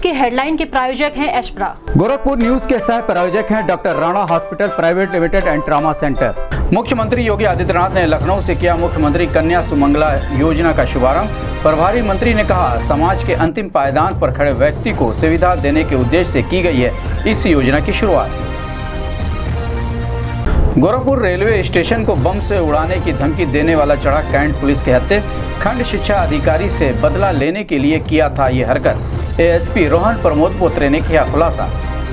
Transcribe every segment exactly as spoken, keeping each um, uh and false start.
के हेडलाइन के प्रायोजक हैं एशप्रा। गोरखपुर न्यूज के सह प्रायोजक हैं doctor Rana hospital private limited and trauma centre. मुख्यमंत्री योगी आदित्यनाथ ने लखनऊ से किया मुख्यमंत्री कन्या सुमंगला योजना का शुभारंभ। प्रभारी मंत्री ने कहा, समाज के अंतिम पायदान पर खड़े व्यक्ति को सुविधा देने के उद्देश्य से की गई है इस योजना की शुरुआत। गोरखपुर रेलवे स्टेशन को बम से उड़ाने की धमकी देने वाला चढ़ा कैंट पुलिस के हत्थे। खंड शिक्षा अधिकारी से बदला लेने के लिए किया था ये हरकत। एएसपी रोहन प्रमोद बोत्रे ने किया खुलासा।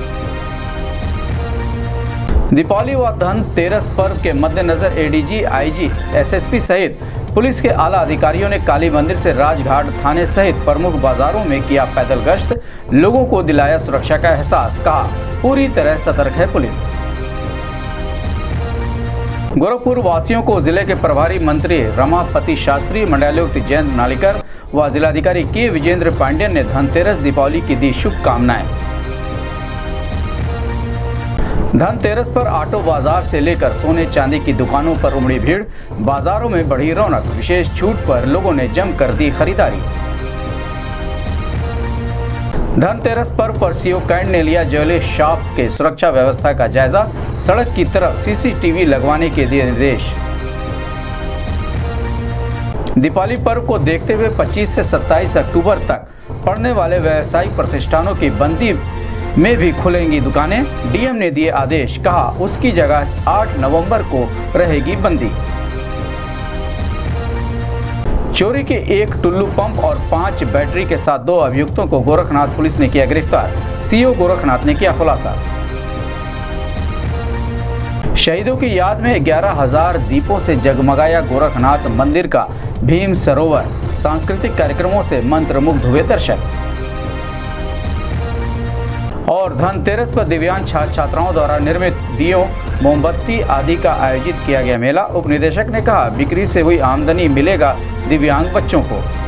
दीपावली व धनतेरस पर्व के मद्देनजर एडीजी, आईजी, एसएसपी सहित पुलिस के आला अधिकारियों ने काली मंदिर से राजघाट थाने सहित प्रमुख बाजारों में किया पैदल गश्त। लोगों को दिलाया सुरक्षा का एहसास। कहा, पूरी तरह सतर्क है पुलिस। गोरखपुर वासियों को जिले के प्रभारी मंत्री रमापति शास्त्री, मंडलायुक्त जयंत नालिकर व जिलाधिकारी के विजेंद्र पांडेयन ने धनतेरस दीपावली की दी शुभकामनाएं। धनतेरस पर ऑटो बाजार से लेकर सोने चांदी की दुकानों पर उमड़ी भीड़। बाजारों में बढ़ी रौनक। विशेष छूट पर लोगों ने जमकर दी खरीदारी। धनतेरस पर्व पर सीओ कैंट ने लिया ज्वेलरी शॉप के सुरक्षा व्यवस्था का जायजा। सड़क की तरफ सीसीटीवी लगवाने के दिए निर्देश। दीपावली पर्व को देखते हुए पच्चीस से सत्ताईस अक्टूबर तक पड़ने वाले व्यावसायिक प्रतिष्ठानों की बंदी में भी खुलेंगी दुकानें। डीएम ने दिए आदेश। कहा, उसकी जगह आठ नवंबर को रहेगी बंदी। चोरी के एक टुल्लू पंप और पांच बैटरी के साथ दो अभियुक्तों को गोरखनाथ पुलिस ने किया गिरफ्तार। सीओ गोरखनाथ ने किया खुलासा। शहीदों की याद में ग्यारह हजार दीपों से जगमगाया गोरखनाथ मंदिर का भीम सरोवर। सांस्कृतिक कार्यक्रमों से मंत्रमुग्ध हुए दर्शक। और धनतेरस पर दिव्यांग छात्र छात्राओं द्वारा निर्मित दियों, मोमबत्ती आदि का आयोजित किया गया मेला। उप निदेशक ने कहा, बिक्री से हुई आमदनी मिलेगा दिव्यांग बच्चों को।